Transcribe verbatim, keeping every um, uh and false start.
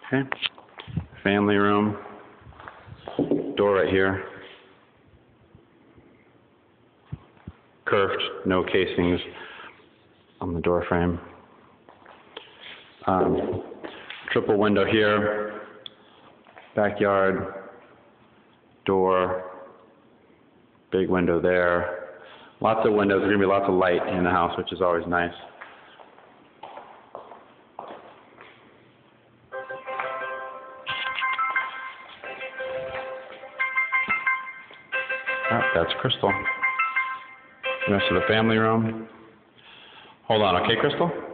Okay. Family room. Door right here. Curved, no casings on the door frame. Um, triple window here. Backyard. Door. Big window there. Lots of windows. There's going to be lots of light in the house, which is always nice. Oh, that's Crystal. The rest of the family room. Hold on, okay, Crystal?